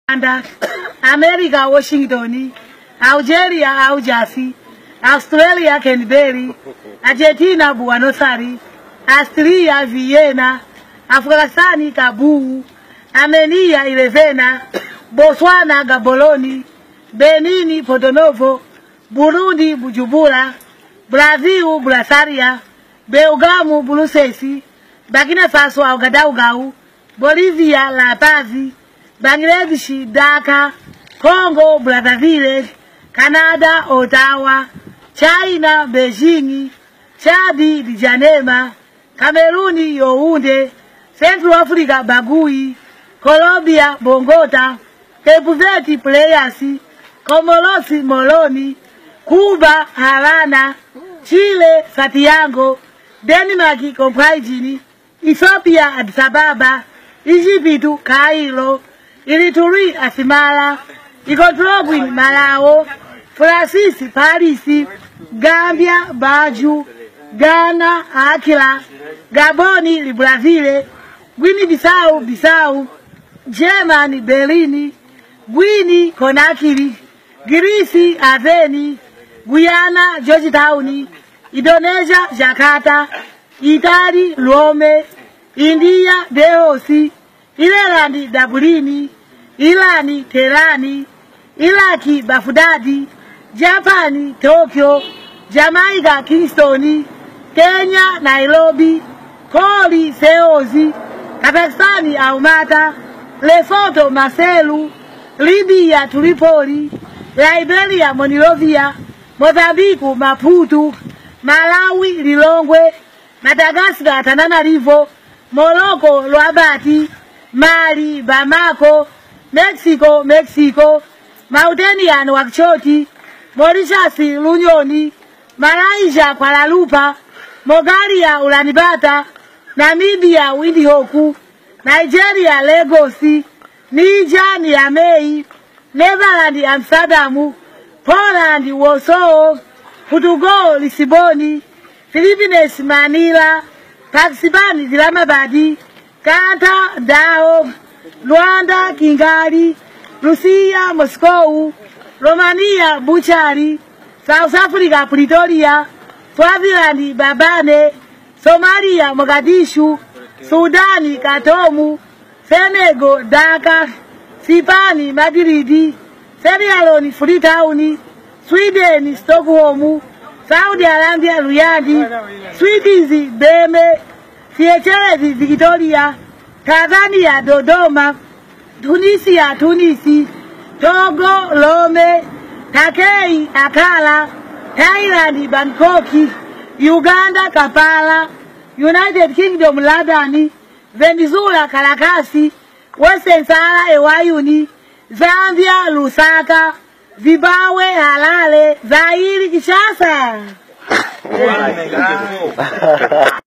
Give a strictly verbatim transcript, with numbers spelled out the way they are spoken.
America, Washington, Algeria, au Jersey, Australia, Canberra, Argentina, Buenos Aires, Austria, Vienna, Afghanistan, Kabul, Armenia, Irevena, Botswana, Gaborone, Benin, Porto Novo, Burundi, Bujumbura, Brazil, Brasilia, Belgamu, Brussels, Burkina Faso, Ouagadougou, Bolivia, La Paz, Bangladesh, Dhaka, Congo, Brazzaville, Canada, Ottawa, China, Beijing, Chad, N'Djamena, Cameroon, Yaoundé, Central Africa, Bangui, Colombia, Bogota, Cape Verde, Playas, Comoros, Moroni, Cuba, Havana, Chile, Santiago, Denmark, Copenhagen, Ethiopia, Addis Ababa, Egypt, Cairo, Eritrea, Asmara, Ikotrogwin, Malawi, Francis, Paris, Gambia, Baju, Ghana, Accra, Gabon, Brazil, Guinea-Bissau, Bissau, Germany, Berlin, Guinea, Conakry, Greece, Athens, Guyana, Georgetown, Indonesia, Jakarta, Italy, Rome, India, Davos, Ireland, Dublin, Iran, Tehran, Iraq, Baghdad, Japan, Tokyo, Jamaica, Kingston, Kenya, Nairobi, Koli, Seoul, Kazakhstan, Almaty, Lesotho, Marseille, Libya, Tripoli, Liberia, Monrovia, Mozambique, Maputo, Malawi, Lilongwe, Madagascar, Tananarivo, Morocco, Rabat, Mali, Bamako, Mexico, Mexico, Mauritania, Nouakchott, Mauritius, Reunion, Malaysia, Kuala Lumpur, Bulgaria, Ulaanbaatar, Namibia, Windhoek, Nigeria, Lagos, Niger, Niamey, Netherlands, Amsterdam, Poland, Warsaw, Portugal, Lisbon, Philippines, Manila, Pakistan, Islamabad, Qatar, Doha, Rwanda, Kigali, Russia, Moscow, Romania, Bukhari, South Africa, Pretoria, Swaziland, Babane, Somalia, Mogadishu, Sudan, Khartoum, Senegal, Dhaka, Spain, Madrid, Sierra Leone, Freetown, Sweden, Stockholm, Saudi Arabia, Riyadh, Sweden, Bremen, Seychelles, Victoria, Tanzania, Dodoma, Tunisia, Tunis, Togo, Lome, Takei, Accra, Thailand, Bangkok, Uganda, Kampala, United Kingdom, London, Venezuela, Caracas, Western Sahara, Ewayuni, Zambia, Lusaka, Zimbabwe, Harare, Zaire, Kinshasa.